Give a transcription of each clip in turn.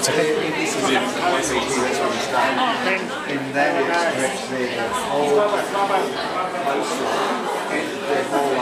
It's okay. This is it. That's where we start. And that is actually the whole poster and the whole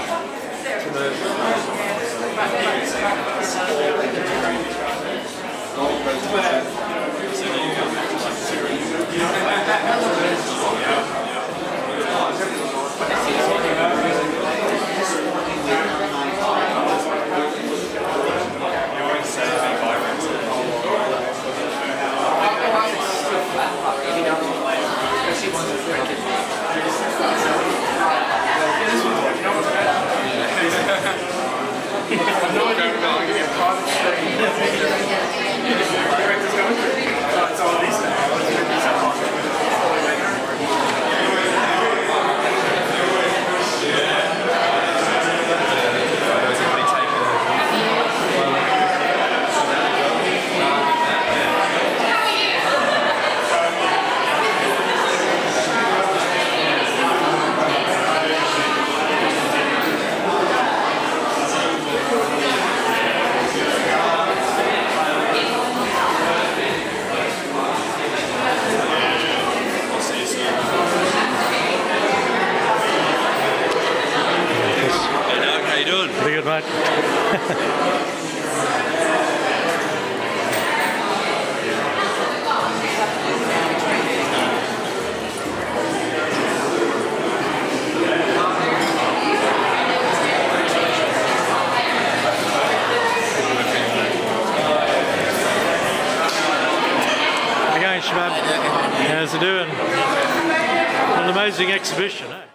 Pretty good, mate. How are you going, Shabab? How's it doing? An amazing exhibition, eh?